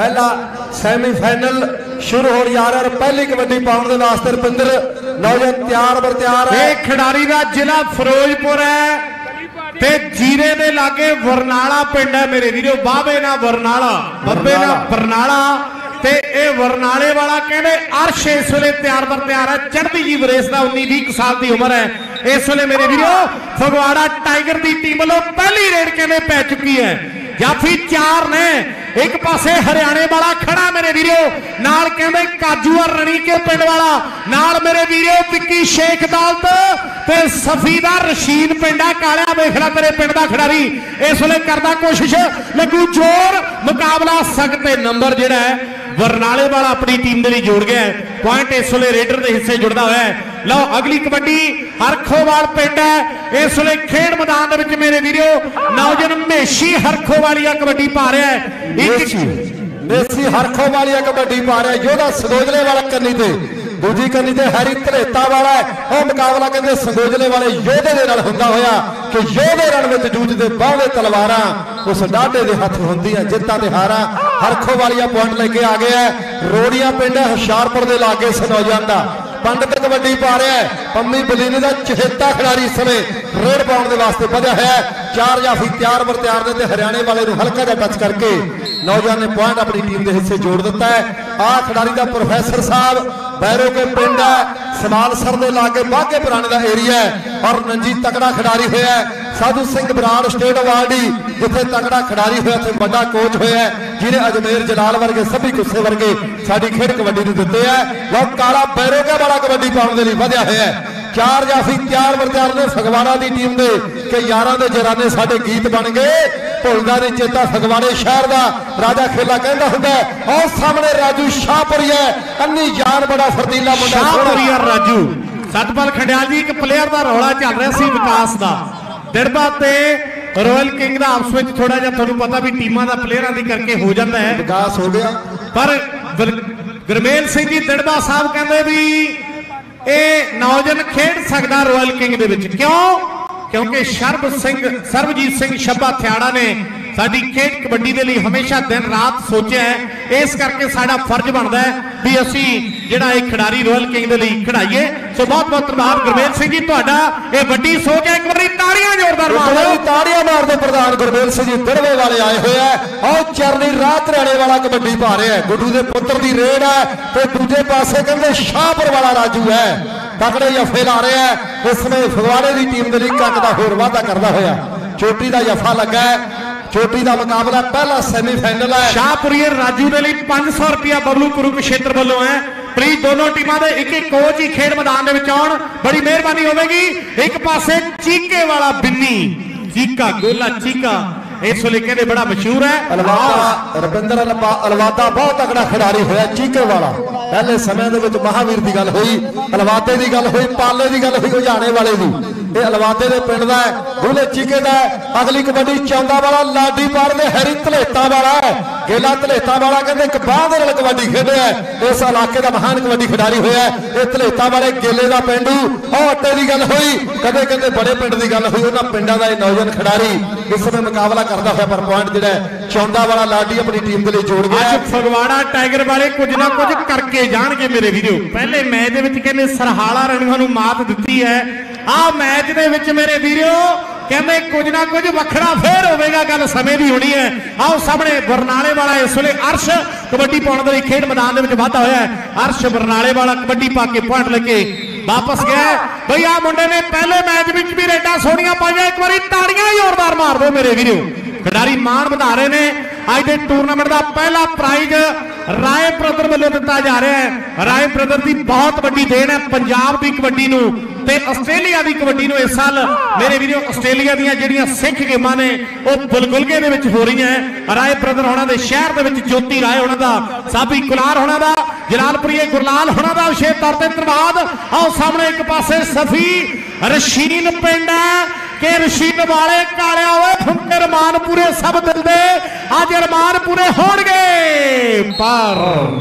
पहला सैमीफाइनल शुरू हो जा रहा है। पहली कबड्डी पाने के वास्ते रुपिंदर नौजवान तैयार बर तैयार है। खिडारी का जिला फिरोजपुर है ते जीरे दे लागे बरनाला पिंड है मेरे वीरो। बाबे ना बरनाला बब्बे ना बरनाला ते ए बरनाले वाला कहने अर्श इस वेले तैयार बर तैयार है। चढ़ती जी वरेस का 19-20 साल की उम्र है इस वेले मेरे वीरो। फगवाड़ा टाइगर की टीम वालों पहली रेड कहने पै चुकी है। जाफी 4 ने एक पासे हरियाणे वाला खड़ा मेरे वीरो नाल कहंदे काजूआ रणी के पिंड वाला नाल मेरे वीरो विक्की शेख दालत ते सफीदा रशीद पिंडा कालिया वेखला तेरे पिंड दा खिडारी इस वेले करदा कोशिश लगू जोर मुकाबला सकते नंबर जिहड़ा है बरनाले वाला अपनी टीम के लिए जोड़ गया है। पॉइंट इस वेले रेडर के हिस्से जुड़ता हुआ है। लो अगली कबड्डी हरखोवाल पिंड है इस वेले खेड मैदान में मेरे वीरो नौजवान मेशी हरखोवालिया कबड्डी पा रहा है। मेसी हरखोवालिया कबड्डी पा रहा है। योधा सदोजले वाला करनी थे दूजी करनी ते हैरी धलेता वाला है। और मुकाबला कहते संगोजले वाले योधे दे नाल हुंदा होया कि योधे रण में जूझते बावे तलवारां उस डाढे दे हथ हुंदियां जित्तां ते हारां। हरखोवालिया पॉइंट लेके आ गया है। रोड़िया पिंड है हुशियारपुर दे लागे इस नौजवान दा पंडित कबड्डी पा रहा है। पम्मी बलीनी का चहेता खिडारी इस समय रेड पाने के वास्ते बढ़िया है। 4 जाफी तैयार बर तैयार ने हरियाणे वाले हल्का जा टच करके नौजवान ने पॉइंट अपनी टीम के हिस्से जोड़ दिता है। आ खिडारी का प्रोफैसर साहब बैरो के पिंड है समालसर के लागे बाघे पुराने का एरिया है और रंजी तगड़ा खिडारी होया है। साधु सिंह बराड़ स्टेट अवार्डी जिथे तगड़ा खिडारी होया थे बड़ा कोच होया है जिन्हें अजमेर जलाल वर्गे सभी गुस्से वर्गे साडी खेड कबड्डी नूं दित्ते है। वो काला बैरो के वाला कबड्डी पाने के लिए वधिया है। 4 जाफी तैयार बर तैयार ने फगवाड़ा की टीम के कि यारां दे जराने साडे गीत बन गए भुलदा नहीं चेता फगवाड़े शहर का राजा खेला कहता हुंदा और सामने राजू शाहपुरी है अन्नी जान बड़ा फरतीला मुंडा शाहपुरी राजू सतपाल खंडियाल जी एक प्लेयर का रौला चल रहा सी विकास का दिड़बा ते रॉयल किंग का आपस में थोड़ा जिहा तुहानूं पता भी टीमां दा प्लेयरां दी करके हो जाता है विकास हो गया पर गुरमेल सिंह जी दिड़बा साहब कहते भी ये नौजवान खेड सकता रॉयल किंग दे विच क्यों क्योंकि सरबजीत सिंह शब्बा थियाड़ा ने साडी खेड कबड्डी के लिए हमेशा दिन रात सोचा है। इस करके साडा फर्ज बनता है भी असी जिहड़ा एक खिडारी रॉयल किंग के लिए खिडाइए। सो बहुत बहुत धन्यवाद गुरमेल सिंह जी तुहाडा ये वड्डी सोच है। एक बार ताड़ियां जोरदार मारो ताड़ियां मार दो प्रधान गुरमेल सिंह जी दिड़वे वाले आए हुए हैं और चरनी रात रहने वाला कबड्डी पा रहे हैं। गुड्डू के पुत्र की रेड है तो दूजे पासे कहते शाहपुर वाला राजू है तगड़े जफे ला रहे हैं। इस समय फगवाड़े की टीम के लिए कंक का होर वाधा करता होया चोटी का जफा लगा है। चोटी का मुकाबला पहला सैमीफाइनल है। शाहपुरी राजू के लिए 500 रुपया बबलू कुरुक्षेत्र वालों है। प्लीज दोनों टीमों के एक कोच ही खेड मैदान आउण बड़ी मेहरबानी होगी। एक पासे चीके वाला बिन्नी चीका गोला चीका इस वेले कहते बड़ा मशहूर है। रविंदर अलवादा बहुत तगड़ा खिडारी होया चीके वाला पहले समय महावीर की गल हुई अलवादे की गल हुई पाले की गल हुई उजाने वाले की ये अलवादे के पिंड का है दूल्हे चीके का है। अगली कबड्डी चौंदा वाला लाडी पार ने हैरी धलेता वाला है गेला धलेता वाला कहते एक बांह नाल कबड्डी खेडे है। इस इलाके का महान कबड्डी खिडारी होया ये धलेता वाले गेले का पिंडू और अट्टे की गल हुई कदे कहते बड़े पिंड की गल हुई उन्होंने पिंडा का नौजवान खिडारी इस समय मुकाबला करता है पर पॉइंट जिहड़ा चौंदा वाला लाडी अपनी टीम के लिए जोड़ गया। फगवाड़ा टाइगर वाले कुछ ना कुछ करके जाणगे मेरे वीडियो। पहले मैच दे विच कहंदे सरहाला रणीआं नूं मात दित्ती है। आ मैच दे विच मेरे वीडियो कहंदे कुछ ना कुछ वखरा फेर होवेगा गल समय दी होनी है। आओ सामने बरनाले वाला इस वेले अर्श कबड्डी पाउण दे लई खेड मैदान दे विच वाधा होया है। अर्श बरनाले वाला कबड्डी पा के पॉइंट लेके वापस गया भाई। आ मुंडे ने पहले मैच विच भी रेडा सोहणियां पाईआं एक बारी ताड़ियां जोरदार मार दो मेरे वीडियो। खिडारी मान वधा रहे ने अज के टूरनामेंट का पहला प्राइज राय ब्रदर वालों दिता जा रहा है। राय ब्रदर की बहुत बड़ी देन है पंजाब की कबड्डी नूं ते आस्ट्रेलिया की कबड्डी नूं। इस साल मेरे वीडियो आस्ट्रेलिया दी जिहड़ियां सिख गेमां ने वह बुलगुलगे दे विच हो रही हैं। राय ब्रदर होना दे शहर दे विच ज्योति राय होना दा साबी कुलार होना दा जलालपुरी गुरलाल होना दा विशेष तौर पर धन्यवाद। आओ सामने एक पासे सफी रशीन पिंड है के रशीद वाले कालिया हुए फुंके रमान पूरे सब दिल दे आज रमान पूरे होणगे पर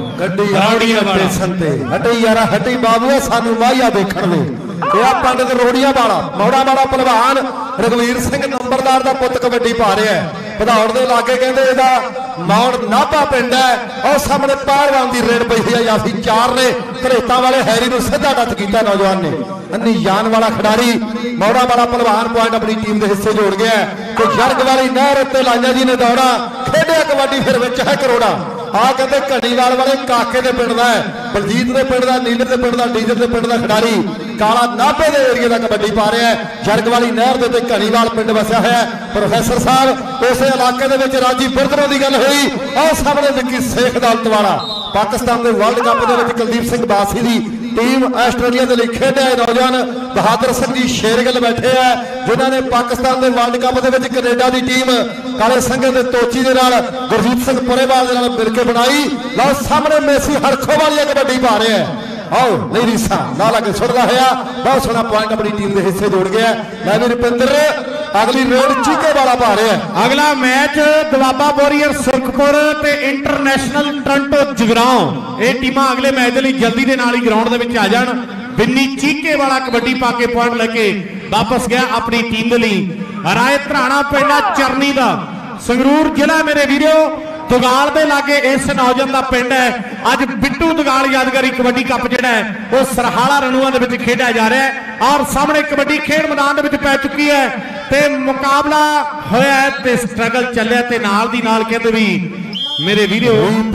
गड्डी हटी यार हटी बाबू सानू वाहिया देखण दे पंडित रोड़िया वाला मौड़ा वाला पहलवान रघुवीर सिंह नंबरदार का पुत कबड्डी पा रहा है भदौड़ के लागे कहते इसका मौड़ नाभा पिंड है और सामने पहलवान की रेड पई है यासी 4 ने घरेता वाले हैरी को सीधा टच किया नौजवान ने अन्नी जान वाला खिडारी मौड़ा वाला पहलवान पॉइंट अपनी टीम के हिस्से जोड़ गया तो जरग वाली नहर उत्ते लाइया जी ने दौड़ा खेडिया कबड्डी फिर विच है करोड़ा आ कहते घड़ीवाल वाले काके के पिंड का है बलजीत के पिंड का नीले के पिंड का डीजल के पिंड का खिडारी काला नाभे के एरिए का कबड्डी पा रहा है जरग वाली नहर के घड़ीवाल पिंड वसिया है प्रोफैसर साहब उस इलाके के राजी बिरदरों की गल हुई और सामने विक्की शेख दौलत वाला पाकिस्तान के वर्ल्ड कप के कुलदीप सिंह बासी की टीम आस्ट्रेलिया के लिए खेडे नौजवान बहादुर सिंह जी शेरगिल बैठे है जिन्होंने पाकिस्तान के वर्ल्ड कप के कनेडा की टीम काले संघे के तोची के गुरजीत सिंह पुरेवाल मिलकर बनाई लो सामने मेसी हरखो वाली कबड्डी पा रहे हैं आओ नहीं रीसा ना लगे सुरदा है बहुत सोहना पॉइंट अपनी टीम के हिस्से जोड़ गया मैं भी रुपिंदर अगली रेड चीके वाला पा रहे हैं अगला मैच दुआबा वॉरियर सुरखपुर ते इंटरनेशनल टोरंटो जगराओं ये टीमां अगले मैच के लिए जल्दी के नाल ही ग्राउंड दे विच आ जाण बिन्नी चीके वाला कबड्डी पा के पॉइंट लेके वापस गया अपनी टीम के लिए राय धराना पिंड चरनी का संगरूर जिला मेरे वीरो दुगाल के लागे इस नौजवान का पिंड है अज बिट्टू दुगाल यादगारी कबड्डी कप जिहड़ा है वो सरहाला रनुआ दे विच खेडिया जा रहा है और सामने कबड्डी खेड मैदान दे विच पै चुकी है ते मुकाबला होया ते स्ट्रगल चलिया ते नाल दी नाल कहते भी मेरे वीडियो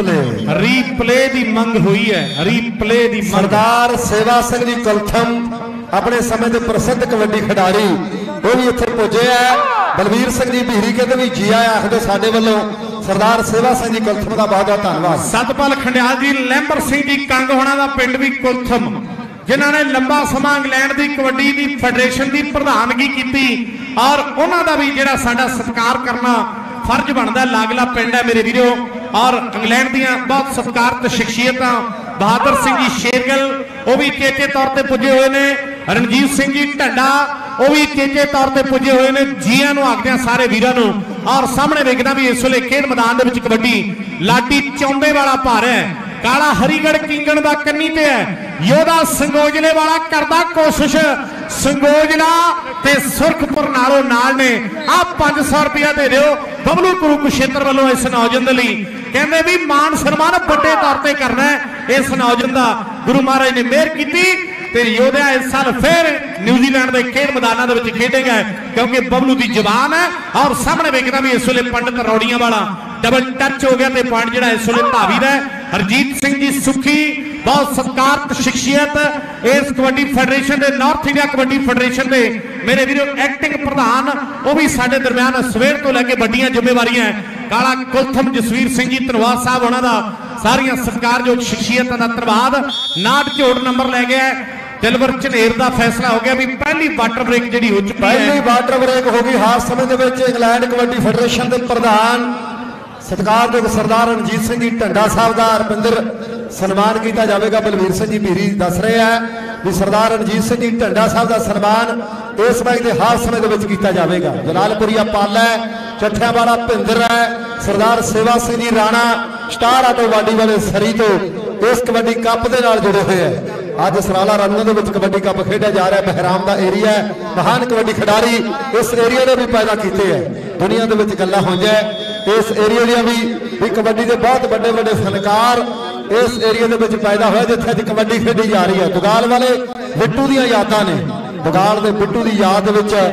रीप्ले दी मंग हुई है रीप्ले दी सरदार सेवा सिंह जी कलथम अपने समय के प्रसिद्ध कबड्डी खिडारी वो भी इत्थे पुजे है बलवीर सिंह जी भीरी कहते भी जी आया आखदे साडे वल्लों सरदार सेवा सिंह जी कुलथम का बहुत बहुत धन्यवाद सतपाल खंडियाल जी लैंबर सिंह जी कंग होना का पिंड भी कुलथम जिन्होंने लंबा समा इंग्लैंड की कबड्डी की फेडरेशन की प्रधानगी की और उन्होंने भी जो साडा सत्कार करना फर्ज बनता लागला पिंड है मेरे वीरो और इंग्लैंड दी बहुत सत्कारत शख्सियत बहादुर सिंह जी शेरगिल वो भी चेचे तौर पर पुजे हुए ने रणजीत सिंह जी ढंडा वो भी चेचे तौर पर पुजे हुए ने जिया आखते सारे वीरों और सामने वेखना भी इस वे खेड मैदान के कबड्डी लाडी चौंबे वाला भार है काला हरिगढ़ किंगण का कन्नी ते है योधा संगोजले वाला करदा कोशिश संगोजला ते सुरखपुर नालों नाल ने आ 500 रुपया दे दिओ बबलू कुरुक्षेत्र वालों इस नौजवान लई कहंदे भी मान सन्मान बड़े तौर पर करना है इस नौजवान का गुरु महाराज ने मेहर की योधा इस साल फिर न्यूजीलैंड के खेड मैदानों के खेडेगा क्योंकि बबलू की जबान है और सामने वेखना भी इस वे पंडित रौड़ियां वाला डबल टच हो गया पॉइंट जो इस वे धावी है हरजीत सिंह जी सुखी बहुत सत्कारत शख्सियत इस कबड्डी फेडरेशन के नॉर्थ इंडिया कबड्डी फेडरेशन के मेरे वीरों एक्टिंग प्रधान वो भी साडे दरम्यान सवेर तो लैके बड़ियां जिम्मेवारियां काला कुलथम जसवीर सिंह जी धनवाद साहब उन्हों का सारिया सत्कारयोग शख्सियत का धन्यवाद नाट झोड़ नंबर लै गया दिलवर झनेर का फैसला हो गया भी पहली वाटर ब्रेक जी हो चुकी है पहली वाटर ब्रेक हो गई हाल समय इंग्लैंड कबड्डी फेडरेशन के प्रधान सत्कारयोग सरदार रणजीत सिंह जी ढंडा साहब का रुपिंदर सन्मान किया जाएगा बलवीर सिंह जी भीरी दस रहे हैं भी सरदार रणजीत सिंह जी ढंडा साहब का सन्मान इस मैच के हाल समय किया जाएगा जलालपुरिया पाला है चट्ठिया वाला भिंदर है सरदार सेवा सिंह जी राणा स्टार आटो वाडी वाले सरी तो इस कबड्डी कप के नाल जुड़े हुए हैं अज सराला रनों के कबड्डी कप खेड़ा जा रहा है बहराम का एरिया है महान कबड्डी खिडारी इस एरिया ने भी पैदा किए हैं दुनिया के गल्लां हो जाए इस एरिया भी कबड्डी के बहुत बड़े बड़े फनकार इस एरिया के पैदा हुआ जिथे अज कबड्डी खेडी जा रही है दुगाल वाले बिट्टू दी यादां ने दुगाल के बिट्टू की याद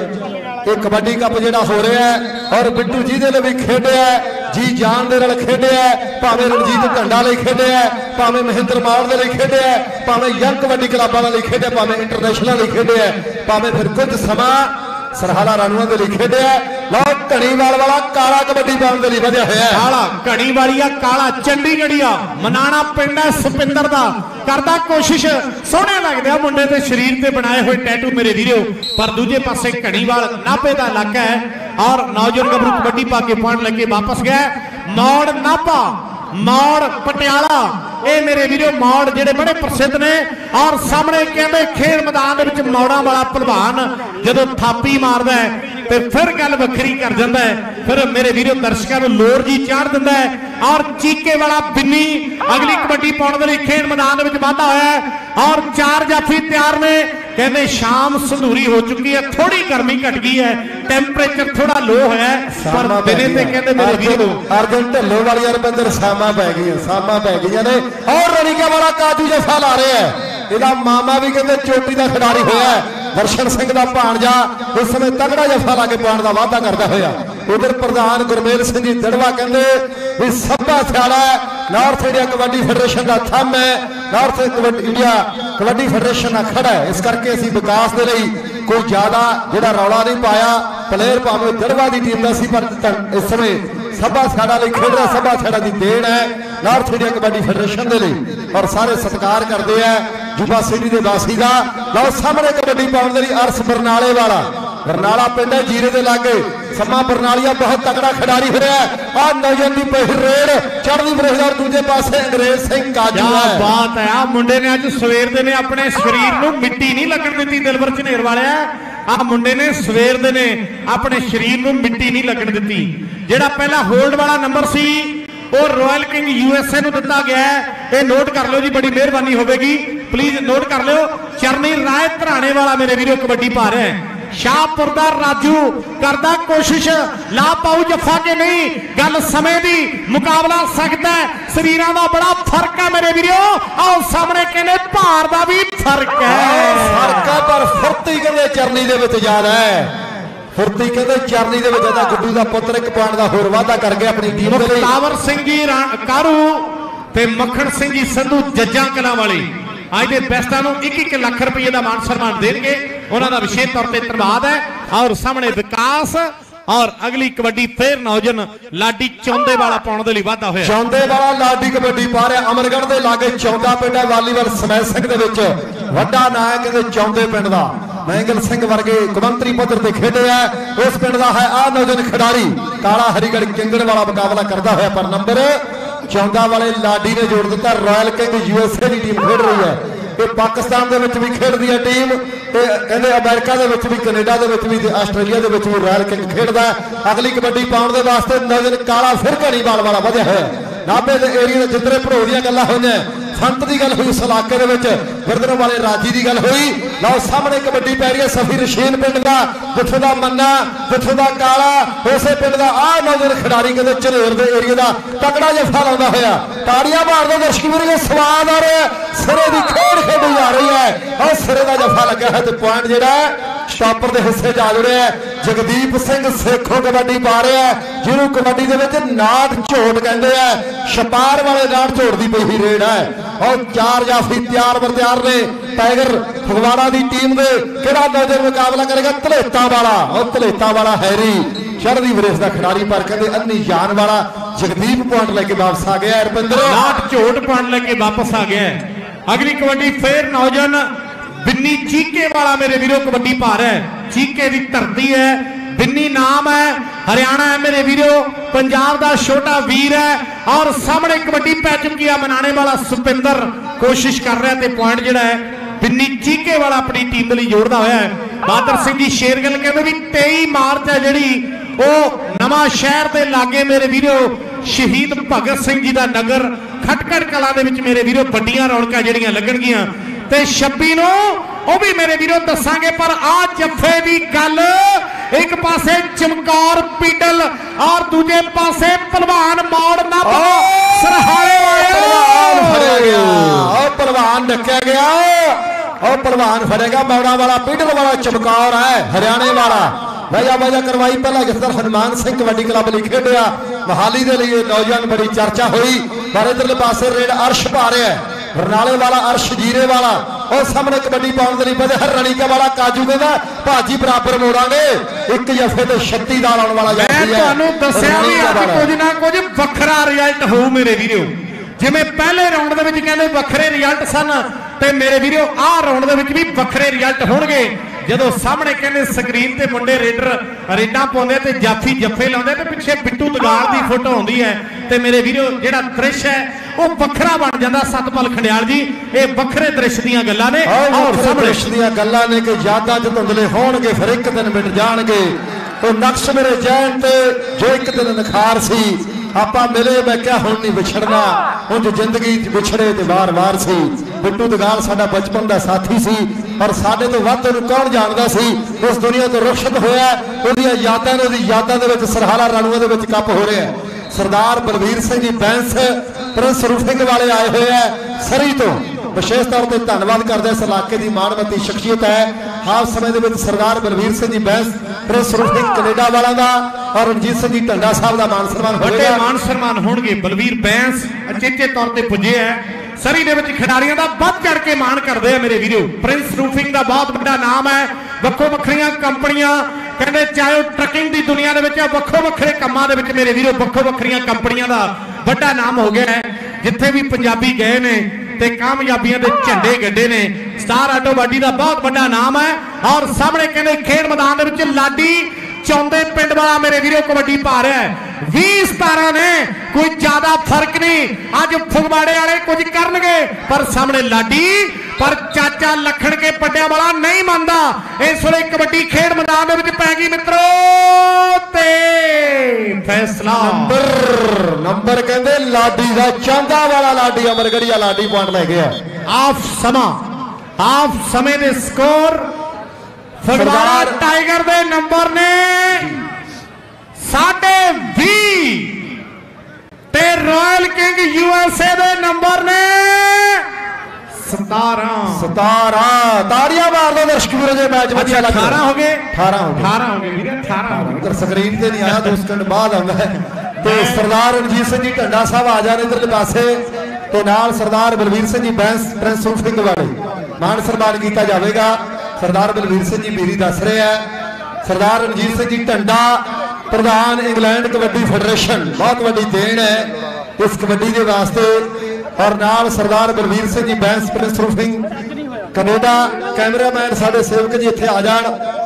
ये कबड्डी कप जो हो रहा है और बिट्टू जी ने भी खेडे जी जान दे नाल खेडे भावें रणजीत ढंडा लई खेडे भावें महेंद्र माल दे लई खेडे भावें यंग कबड्डी क्लबां लई खेडे भावें इंटरनेशनल लई खेडे भावें फिर कुछ समा सरहाला राणूआ के लिए खेडे लो घड़ीवाल वाला काला कबड्डी पाउण दे लई वधिया होया काला घड़ीवालिया काला चंडीगढ़िया मनाना पिंड है सुपिंदर दा करदा कोशिश सोहने लगदे मुंडे ते शरीर ते बनाए हुए टैटू मेरे वीरो पर दूजे पासे घड़ीवाल नाभे दा इलाका है और नौजवान गबरू कबड्डी पा के पॉइंट लेके वापस गया मौड़ नाभा मौड़ पटियाला ये मेरे वीरो मौड़ जेडे बड़े प्रसिद्ध ने और सामने कहते खेल मैदान में मौड़ा वाला भलवान जो थापी मारदा है तो फिर गल वखरी कर जाता है फिर मेरे वीरो दर्शकों को लोर जी चाड़ दिंदा है और चीके वाला बिन्नी अगली कबड्डी पाने के लिए खेल मैदान में वाधा होया है और 4 जाफी तैयार ने कहते शाम संधूरी हो चुकी है, थोड़ी गर्मी घट गई है, टेंपरेचर थोड़ा लो है, पर दिने ते कहते मेरे वीरो अर्जुन ढिल्लों वाली अरबिंदर सामा पै गई ने और रणीके वाला काजू जफा ला रहे हैं। ਇਹਦਾ ਮਾਮਾ ਵੀ ਕਹਿੰਦੇ ਚੋਟੀ ਦਾ ਖਿਡਾਰੀ ਹੋਇਆ ਦਰਸ਼ਨ ਸਿੰਘ ਦਾ ਭਾਣਜਾ ਇਸ ਸਮੇਂ ਤਗੜਾ ਜਫਾ ਲਾ ਕੇ ਪਾਉਣ ਦਾ ਵਾਅਦਾ ਕਰਦਾ ਹੋਇਆ। ਉਧਰ ਪ੍ਰਧਾਨ ਗੁਰਮੇਲ ਸਿੰਘ ਜੀ ਦੜਵਾ ਕਹਿੰਦੇ ਵੀ ਸੱਭਾ ਸਿਆਲਾ ਨਾਰਥ ਇੰਡੀਆ ਕਬੱਡੀ ਫੈਡਰੇਸ਼ਨ ਦਾ ਥੰਮ ਹੈ, ਨਾਰਥ ਇੰਡੀਆ ਕਬੱਡੀ ਫੈਡਰੇਸ਼ਨ ਨਾਲ ਖੜਾ ਹੈ। ਇਸ ਕਰਕੇ ਅਸੀਂ ਵਿਕਾਸ ਦੇ ਲਈ ਕੋਈ ਜ਼ਿਆਦਾ ਜਿਹੜਾ ਰੌਲਾ ਨਹੀਂ ਪਾਇਆ। ਪਲੇਅਰ ਭਾਵੇਂ ਦੜਵਾ ਦੀ ਟੀਮ ਦਾ ਸੀ ਪਰ ਇਸ ਸਮੇਂ ਸੱਭਾ ਸਿਆਲਾ ਲਈ ਖੇਡ ਰਿਹਾ, ਸੱਭਾ ਸਿਆਲਾ ਦੀ ਦੇਣ ਹੈ ਨਾਰਥ ਇੰਡੀਆ ਕਬੱਡੀ ਫੈਡਰੇਸ਼ਨ ਦੇ ਲਈ ਔਰ ਸਾਰੇ ਸਤਿਕਾਰ ਕਰਦੇ ਆ ਜੁਬਾ ਸਿਟੀ ਦੇ ਵਾਸੀ ਦਾ। ਲਓ ਸਾਹਮਣੇ ਕਬੱਡੀ ਪਾਉਣ ਦੇ ਲਈ ਅਰਸ ਬਰਨਾਲੇ ਵਾਲਾ, ਬਰਨਾਲਾ ਪਿੰਡ ਹੈ ਜੀਰੇ ਦੇ ਲਾਗੇ, ਸਮਾ ਬਰਨਾਲੀਆ ਬਹੁਤ ਤਕੜਾ ਖਿਡਾਰੀ ਹੋਇਆ। ਆ ਨੌਜਵਾਨ ਦੀ ਪਹਿਲ ਰੇਡ ਚੜ੍ਹਦੀ ਬਰੇਖ ਔਰ ਦੂਜੇ ਪਾਸੇ ਅੰਗਰੇਜ਼ ਸਿੰਘ ਕਾਜੂ ਹੈ। ਕੀ ਬਾਤ ਹੈ, ਆ ਮੁੰਡੇ ਨੇ ਅੱਜ ਸਵੇਰ ਦੇ ਨੇ ਆਪਣੇ ਸਰੀਰ ਨੂੰ ਮਿੱਟੀ ਨਹੀਂ ਲੱਗਣ ਦਿੱਤੀ। ਦਿਲਵਰ ਝਨੇਰ ਵਾਲਿਆ ਆ ਮੁੰਡੇ ਨੇ ਸਵੇਰ ਦੇ ਨੇ ਆਪਣੇ ਸਰੀਰ ਨੂੰ ਮਿੱਟੀ ਨਹੀਂ ਲੱਗਣ ਦਿੱਤੀ। ਜਿਹੜਾ ਪਹਿਲਾ ਹੋਲਡ ਵਾਲਾ ਨੰਬਰ ਸੀ ਉਹ ਰਾਇਲ ਕਿੰਗ USA ਨੂੰ ਦਿੱਤਾ ਗਿਆ ਹੈ। ਇਹ ਨੋਟ ਕਰ ਲਿਓ ਜੀ, ਬੜੀ ਮਿਹਰਬਾਨੀ ਹੋਵੇਗੀ, ਪਲੀਜ਼ ਨੋਟ ਕਰ ਲਿਓ। ਚਰਨੀ ਰਾਏ ਧਰਾਣੇ ਵਾਲਾ ਮੇਰੇ ਵੀਰੋ ਕਬੱਡੀ ਪਾ ਰਿਹਾ ਹੈ। शाहपुर दा राजू करदा कोशिश, ला पाऊ जफा के नहीं, गल समय दी, मुकाबला सकता है, शरीरां दा बड़ा फर्क है मेरे वीरो। आओ सामने कहने भार दा भी फर्क है, पर फुर्ती कहते चरनी दे विच ज्यादा है। फुर्ती कहते चरनी दे विच ज्यादा। गुड्डू दा पुत्र 1 पॉइंट दा होर वाधा कर गया अपनी टीम दे लई। मुख्तावर सिंह जी कारू ते मक्खण सिंह जी संधू जज्जां कलां वाली आज के बेस्टां नूं 1-1 लाख रुपये का मान सम्मान देंगे, उन्होंने विशेष तौर पर धन्यवाद है। और सामने विकास और अगली कबड्डी फिर नौजवान लाडी चौंदे वाला पाने के लिए वाधा होया। चौंदे वाला लाडी कबड्डी पा रहा अमरगढ़ के लागे चौंदा पिंड है। वालीबाल समैसिंग दे विच वड्डा नाम है कहते चौंदे पिंड का। मैंगल सिंह वर्गे कमंतरी पद्धर से खेडे है उस पिंड का है। आ नौजवान खिडारी काला हरीगढ़ किंगड़ वाला मुकाबला करता है, पर नंबर चौंदा वाले लाडी ने जोड़ दिता। रॉयल किंग USA की टीम खेड रही है, ये पाकिस्तान के भी खेडती है टीम, कहते अमेरिका के भी, कनेडा के भी, आस्ट्रेलिया के भी रॉयल किंग खेडता है। अगली कबड्डी पाने के वास्ते नौजवान काला फिर घनीवाल वाला वधिया है। नाभे के एरिया जितने भड़ो दी गल्लां होईयां, फंत की गल हुई, उस इलाके गिरदरों वाले राजी की गल हुई। लो सामने कबड्डी पै रही है सफी रशीन पिंड का, जिथों का मन्ना, जिथों का काला, उसे पिंड का आ नौजवान खिडारी कहते झनेर के एरिया का तगड़ा जफा लाउंदा होया। ताड़ियां मार दो दर्शक वीरों, स्वाद आ रहा है, सिरे की खेड खेडी जा रही है और सिरे का जफा लग्या है। तो पॉइंट जिहड़ा स्टॉपर के हिस्से जा जुड़े है। जगदीप सिंह सेखों कबड्डी पा रहे हैं, जिन्हों कबड्डी के नाट झोट कहते हैं, छपार वाले नाट झोट की पही रेड है। और 4 जाफी तैयार बर तैयार ने टाइगर फगवाड़ा की टीम के किहड़ा नौजवान मुकाबला करेगा धलेता वाला। और धलेता वाला हैरी चढ़दी वरेस का खिडारी, पर कहते अन्नी जान वाला जगदीप पॉइंट लेके वापस आ गया। रविंद्र नाट झोट पॉइंट लेके वापस आ गया। अगली कबड्डी फिर नौजवान बिन्नी चीके वाला मेरे वीरों कबड्डी पा रहा है। चीके की धरती है, बिन्नी नाम है, हरियाणा है मेरे वीरों, पंजाब का छोटा वीर है। और सामने कबड्डी पै चुकी है, मनाने वाला सुपिंदर कोशिश कर रहा है। पॉइंट जिहड़ा है बिन्नी चीके वाला अपनी टीम के लिए जोड़ता होया है। बहादुर सिंह जी शेरगल कहते भी 23 मार्च है जिहड़ी वो नवा शहर के लागे मेरे वीरों शहीद भगत सिंह जी का नगर खटखट कला दे विच मेरे वीरों वड्डियां रौनकां जिहड़ियां लगणगीਆਂ ते 26 ਨੂੰ ਉਹ भी मेरे वीरों दसांगे। पर आ जफे की गल, एक पासे चमकौर पीडल और दूजे पासे पहलवान मौड़ ना सरहाले पहलवान डकिया गया और पहलवान फड़ेगा मौड़ा वाला, पीडल वाला चमकौर है हरियाणे वाला। वजह वजह करवाई पहला जिस तरह हनुमान सिंह कबड्डी क्लब लिए खेडिया मोहाली के लिए नौजवान बड़ी चर्चा हुई। पर इधरले पासे रेड अर्श पा रहे है, बरनाले वाला अर्श जीरे वाला। और सामने कबड्डी पाउण दे लई वधे रणीका वाला काजू कहंदा भाजी बराबर मोड़ांगे। एक जफे ते 36 दा आउण वाला मैं तुहानू दस्सिया भी कुछ ना कुछ वखरा रिजल्ट होऊ मेरे वीरो। जिवें पहले राउंड दे विच कहंदे वखरे रिजल्ट सन, ते मेरे वीरो आ राउंड दे विच भी वखरे रिजल्ट होणगे। ਜਦੋਂ ਸਾਹਮਣੇ ਕਹਿੰਦੇ ਸਕਰੀਨ ਤੇ ਮੁੰਡੇ ਰੇਡਰ ਰੇਡਾਂ ਪਾਉਂਦੇ ਤੇ ਜਾਫੀ ਜੱਫੇ ਲਾਉਂਦੇ ਤੇ ਪਿੱਛੇ ਬਿੱਟੂ ਦਗਾਲ ਦੀ ਫੋਟੋ ਆਉਂਦੀ ਹੈ। ਤੇ ਮੇਰੇ ਵੀਰੋ ਜਿਹੜਾ ਦ੍ਰਿਸ਼ ਹੈ ਉਹ ਵੱਖਰਾ ਬਣ ਜਾਂਦਾ। ਸਤਪਾਲ ਖੰਡਿਆਲ ਜੀ, ਇਹ ਵੱਖਰੇ ਦ੍ਰਿਸ਼ ਦੀਆਂ ਗੱਲਾਂ ਨੇ ਔਰ ਸਾਹਮਣੇ ਦ੍ਰਿਸ਼ ਦੀਆਂ ਗੱਲਾਂ ਨੇ ਕਿ ਯਾਦਾਂ ਚ ਧੁੰਦਲੇ ਹੋਣਗੇ ਫਿਰ ਇੱਕ ਦਿਨ ਮਿਟ ਜਾਣਗੇ। ਉਹ ਨਕਸ਼ ਮੇਰੇ ਜਹਿਨ ਤੇ ਜੋ ਇੱਕ ਦਿਨ ਨਿਖਾਰ ਸੀ ਆਪਾਂ ਮਿਲੇ मैं क्या हुण नहीं विछड़ना उंज जिंदगी विछड़े ते वार-वार सी बिट्टू दगाल साडा बचपन दा साथी सी और साडे तो वध उहनूं कौन जानदा सी इस दुनिया तो रुखसत होया उहदियां यादां ने उहदी यादां दे विच सरहाला राणूआं दे विच कप हो रहा है सरदार बलवीर सिंह जी बैंस प्रिंस रूफिंग वाले आए हुए हैं सरी तो विशेष तौर पर धन्यवाद करते इस इलाके की माणमती शख्सियत है हाल समय के Sardar Balvir Singh ji Bains prince roofing Canada वालों का और रणजीत सिंह जी ढंडा साहब का मान सम्मान बड़े मान सम्मान होंगे बलवीर बैंस अचेचे तौर पर पुजे है सरी दे विच खिडारियों का बढ़ चढ़ के मान करते हैं मेरे वीडियो प्रिंस रूफिंग का बहुत बड़ा नाम है वक्खो वक्खरियां कंपनियां कहते चाहे ट्रकिंग की दुनिया के वक्खो वक्खरे कामां दे विच मेरे वीडियो वक्खो वक्खरियां कंपनियां का बड़ा नाम हो गया है जिथे भी पंजाबी गए ने ते कामयाबियां दे झंडे गड्डे ने स्टार ऑटोबाडी का बहुत बड़ा नाम है और सामने कहते खेड मैदान दे विच लाडी चौंदे पिंड वाला मेरे वीडियो कबड्डी पा रहा है 20-17 ने कोई ज्यादा फर्क नहीं अज फगवाड़े वाले कुछ करनगे पर सामने लाडी पर चाचा लखन के पड्डिया वाला नहीं मानता इस वे कबड्डी खेड मैदान में पै गई मित्रों ते फैसला नंबर कहते लाडी का चांदा वाला लाडी अमरगढ़िया लाडी पॉइंट ले गया आप समय दे स्कोर फगवाड़ा टाइगर दे नंबर ने 20.5 ते रॉयल किंग यूएसए दे नंबर ने 17 ताड़ियां मार दो दर्शक वीरों जे मैच अच्छा लग 18 हो गए 18 हो गए इधर स्क्रीन ते नहीं आया 2 सेकंड बाद आंदा है ते सरदार रणजीत सिंह जी ढंडा साहब आ जाने इधरले पासे ते नाल सरदार बलवीर सिंह जी बैंस प्रिंस रूफिंग वाले मान सम्मान किया जाएगा सरदार बलवीर सिंह जी बीरी दस रहे हैं सरदार रणजीत सिंह जी ढंडा प्रधान इंग्लैंड कबड्डी फेडरेशन बहुत बड़ी देन है इस कबड्डी के वास्ते और नाल Sardar Balvir Singh ji Bains prince roofing Canada cameraman साडे सेवक जी इत्थे आ जाण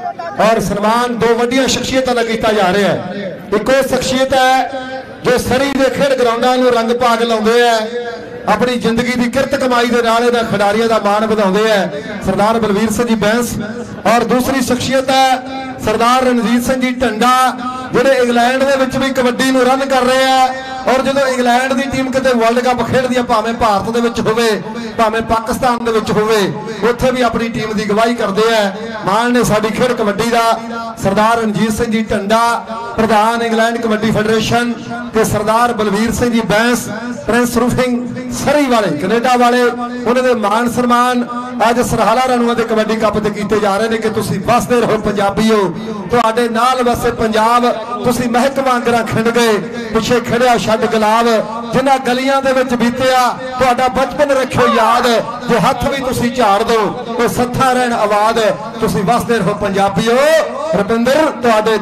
और सन्मान 2 वड्डियां शख्सियतां दा कीता जा रहा है इको शख्सियत है जो सरी दे खेड ग्राउंडां नूं रंग भाग लाउंदे है अपनी जिंदगी की किरत कमाई के नाल इन्हां खिडारियों का मान वधाउंदे है सरदार बलवीर सिंह जी बैंस और दूसरी शख्सियत है सरदार रणजीत सिंह जी ढंडा जिहड़े इंग्लैंड दे विच भी कबड्डी नूं रन कर रहे हैं और जो इंग्लैंड की टीम किते वर्ल्ड कप खेलदी है भावें भारत दे विच होवे भावें पाकिस्तान दे विच होवे उत्थे भी अपनी टीम की गवाही करते हैं मान ने साडी खेड कबड्डी का सरदार रणजीत सिंह जी ढंडा प्रधान इंग्लैंड कबड्डी फेडरेशन ते Sardar Balvir Singh ji Bains prince roofing Surrey वाले कनेडा वाले उन्होंने मान सम्मान अज सरहाला राणूआं दे कबड्डी कप ते कीते जा रहे हैं कि तुसीं वसदे रहो पंजाबी हो तुहाडे नाल वसे पंजाब तुसीं महक वांगरा खिंड गए पिछे खड़िया छड्ड गुलाब जिन्हां गलियां दे विच बीतिया तुहाडा बचपन रखियो याद जे हथ भी तुसीं झाड़ दो तो सत्था रहन आवाज तुसीं वसदे रहो पंजाबी हो रविंदर तुहाडे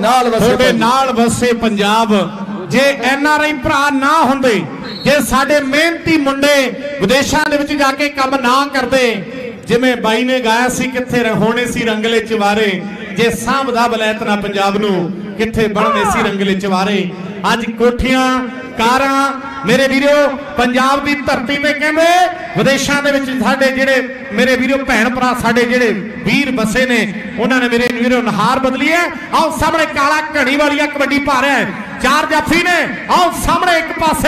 नाल वसे पंजाब जे एनआरआई भरा ना हुंदे जे साडे मेहनती मुंडे विदेशां दे विच जाके काम ना करदे जिवें बाई ने गाया सी किथे होने सी रंगले चवारे जे सामदा बलैत ना पंजाब नूं किथे बनने सी रंगले चवारे अज कोठियां कारां मेरे वीरो पंजाब की धरती पे कहंदे विदेशां दे विच साडे जिहड़े मेरे वीरो भैण भरा साडे जिहड़े वीर बसे ने उन्होंने मेरे वीरो नहार बदली है आओ सामने काला घणी वाली कबड्डी पा रहा है 4 जाफी ने आओ सामने एक पासे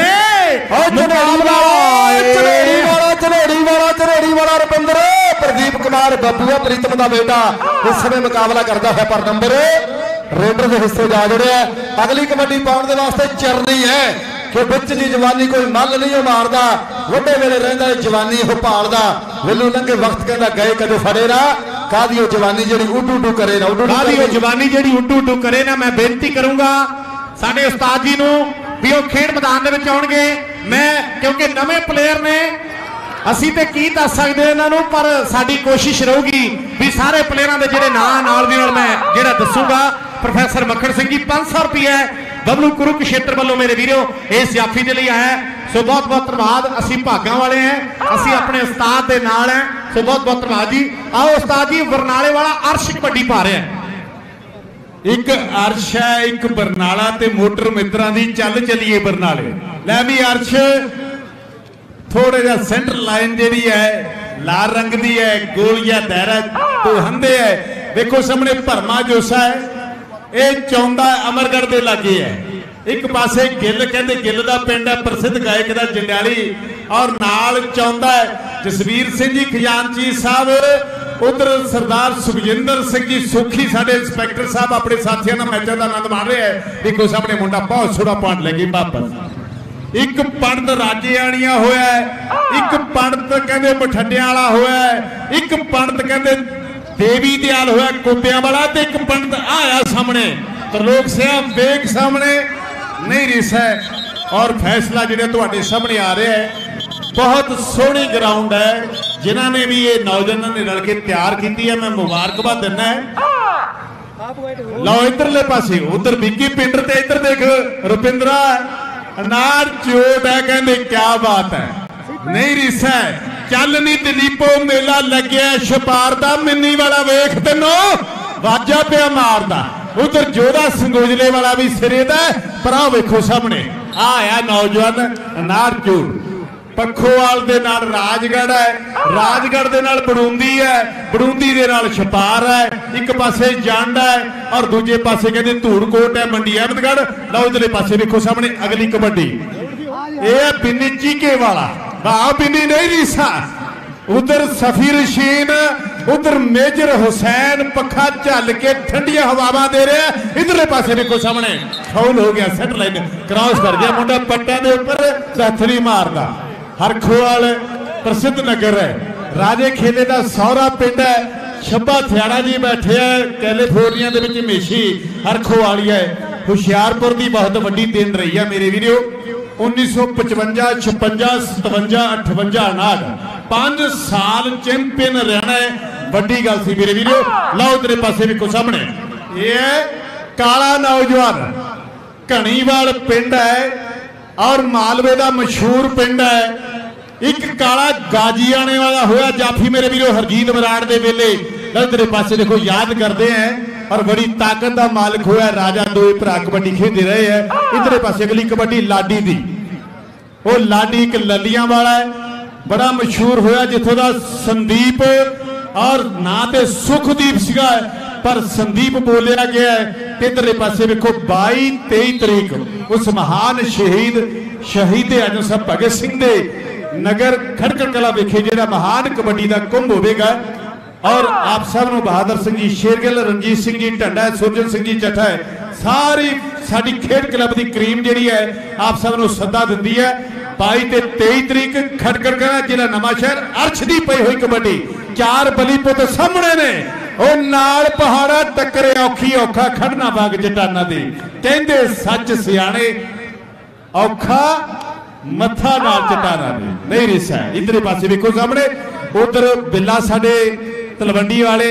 झनेड़ी वाला रुपिंदर प्रदीप कुमार बब्बूआ प्रीतम का बेटा इस समय मुकाबला करता है पर नंबर रेडर के हिस्से जा जुड़े अगली कबड्डी पाने वास्ते चरनी है कि बिच जी जवानी कोई मल नहीं मारदा वड्डे वेले रहिंदा जवानी हो भालदा वेलू लंघे वक्त कहंदा गए कदे फड़े ना कादी जवानी जेड़ी उडू उडू करे ना कादी जवानी जेड़ी उडू उडू करे ना मैं बेनती करूंगा साडे उस्ताद जी नूं भी वो खेड मैदान दे विच आउणगे मैं क्योंकि नवे प्लेयर ने असीं ते की दस सकदे इन्हां नूं पर साडी कोशिश रहूगी भी सारे प्लेयरां दे जिहड़े नाल दी नाल मैं जिहड़ा दसूंगा प्रोफैसर मक्खण सिंह जी 500 रुपये बबलू कुरुक्षेत्र वालों मेरे वीरो इस जाफी के लिए आया सो बहुत बहुत धन्यवाद असीं भागां वाले हैं असीं अपने उस्ताद दे नाल हैं सो बहुत बहुत धन्यवाद जी आओ उस्ताद जी बरनाले वाला अर्श कबड्डी पा रहे हैं एक अर्श है एक बरनाला ते मोटर मित्रां दी चल चलिए बरनाले लै भी अर्श थोड़े जा सेंटर लाइन जी है लाल रंग की है गोलिया दायरा तो हंदे है देखो सामने भरमा जोसा है ये चौंदा अमरगढ़ के लागे है एक पासे गिल कहते गिल का पिंड है प्रसिद्ध गायक का जंडियाली और नाल चाहुंदा है जसवीर सिंह जी खजानची साहब उधर सरदार सुखजिंदर सिंह जी सुखी साडे इंस्पैक्टर साहब अपने साथियों का मैचों का आनंद माण रहे हैं। देखो सामने मुंडा बहुत सोहना पॉइंट लगी वापस एक पंडित राजेआणिया होया एक पंडित कहते बठंडिया वाला होया एक पंडित कहते देवी दयाल होया कोपिया वाला ते एक पंडित आया सामने त्रिलोक सिंह बेग सामने नहीं रिस है और फैसला जिहड़े तुहाडे सामने आ रहा है बहुत सोहनी ग्राउंड है जिन्होंने भी ये नौजवानों ने रल के तैयार की है मैं मुबारकबाद दिना है। लो इधरले पासे उधर विक्की पिंडर ते इधर देख रुपिंदरा अनार चोट है कहते क्या बात है नहीं रिस है चल नी दलीपो मेला लग्या छपार दा मिन्नी वाला वेख तेनों वाजा पिया मारदा उधर जोधा संगोजले वाला भी सिरे दा पर आ वेखो सामने आया नौजवान अनार चोट पखोवाल दे नाल राजगढ़ है राजगढ़ दे नाल बड़ूंदी है बड़ूंदी दे नाल छपार है एक पासे जंड है और दूजे पासे कहते धूड़कोट है मंडी अहमदगढ़। लो इधरले पासे देखो सामने अगली कबड्डी ये है पिंडी चीके वाला वाह पिंडी नहीं रीसा उधर सफी रशीन उधर मेजर हुसैन पखा झल के ठंडिया हवावां दे रहे इधरले पासे देखो सामने फाउल हो गया सेंटर लाइन क्रॉस कर गया मुंडा पट्टियां दे ऊपर हथरी मारदा हरखोवाल प्रसिद्ध नगर है राजे खेले का सौरा पिंड है छब्बा थियाड़ा जी बैठे है कैलीफोर्निया दे विच मेशी हरखोवाली है हुशियारपुर की बहुत वड्डी देन रही है मेरे वीडियो 1955 56 57 58 59 5 साल चैंपियन रहना है वड्डी गल सी मेरे वीडियो। लो तेरे पासे भी को सामने ये काला नौजवान घणीवाल पिंड है और मालवे का मशहूर पिंड है एक काला गाजी आने वाला होया जाफी मेरे वीरों हरजीत बराड़ दे वेले तेरे पासे देखो याद करते हैं और बड़ी ताकत का मालिक होया राजा दो भरा कबड्डी खेलते रहे हैं। इधर पासे अगली कबड्डी लाडी दी वो लाडी एक ललियां वाला है बड़ा मशहूर होया जिथों का संदीप और ना तो सुखदीप सिगा पर संदीप बोलिया गया है। इधरले पासे देखो 22-23 तरीक उस महान शहीद अजय साहब भगत सिंह दे नगर खड़कड़ कला विखे जिहड़ा महान कबड्डी का कुंभ होगा और आप सब नूं बहादुर सिंह जी शेरगिल रणजीत सिंह जी ढंडा सुरजन सिंह जी चट्ठा है सारी साडी खेड क्लब की क्रीम जिहड़ी है आप सब नूं सद्दा दिंदी है 22 ते 23 तरीक खड़कड़ कला जिला नवांशहर अर्श दी पई हुई कबड्डी 4 बली पुत सामने ने ओ नाल पहाड़ा टक्करे औखी औखा खड़ना बाग चट्टाना दी कहंदे सच सियाणे औखा मथा नाल चट्टाना दी नहीं रिसा। इधर पासे देखो सामने उधर बिल्ला साडे तलवंडी वाले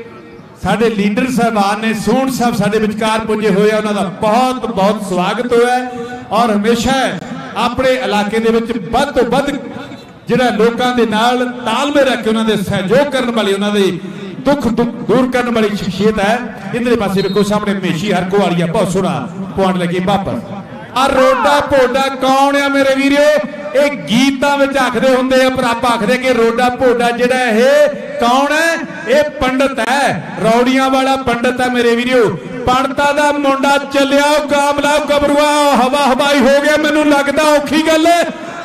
साडे लीडर साहबान ने सोहन साहब साडे विचकार पुजे हुए उन्होंने बहुत बहुत स्वागत होया और हमेशा अपने इलाके दे विच वध तो वध जिहड़ा लोकां दे नाल तालमेल रख के उन्होंने सहयोग करने वाली उन्होंने दुख दूर करने वाली शख्सियत है। इधर पासे देखो सामने मेशी हरखोवालिया बहुत सोहना पॉइंट लगी वापस और रोडा पोडा कौन है मेरे वीरो ये गीतां विच आखदे हुंदे आ पर आपां आखदे कि रोडा पोडा जिहड़ा है कौन है ये पंडित है रौड़ियां वाला पंडित है मेरे वीरो पंडितां दा मुंडा चलिया कामला गबरुआ हवा हवाई हो गया मैनूं लगदा औखी गल है